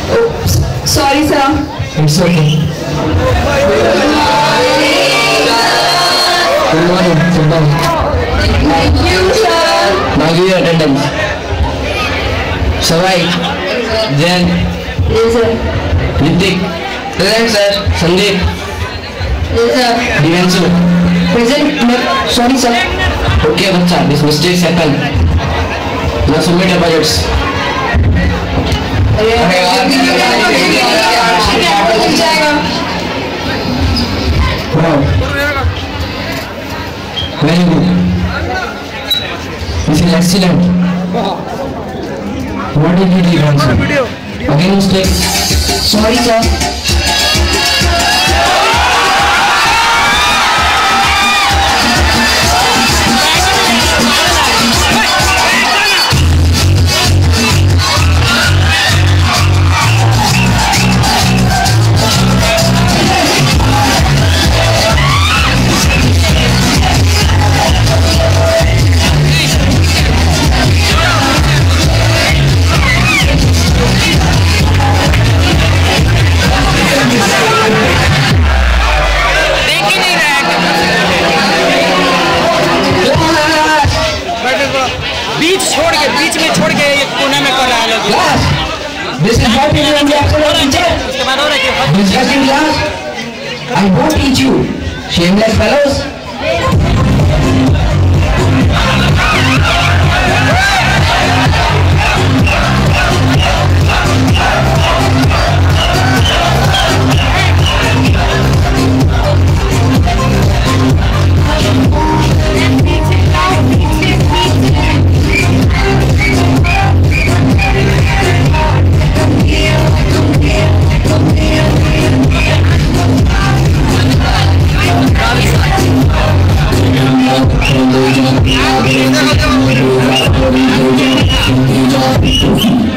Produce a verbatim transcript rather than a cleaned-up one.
Sorry, sir. It's okay. Good morning. Sit down. Thank you, sir. Now give your attendance. Savai, Jen, Yes, sir. Ritik, present sir. Sandeep, Yes, sir. Divanshu. Present. No, sorry, sir. Okay, बच्चा, this mistake happen. Now submit your budgets. अरे यार, Wow. Very good. This is excellent. What did you do, Divanshu? Again mistake. sorry, sir. बीच छोड़ के बीच में छोड़ के एक कोने में कर रहा है लोग। This is what you do in the afternoon, teacher. उसके बाद और है कि Discussing class. I won't teach you. Shameless fellows. Thank you.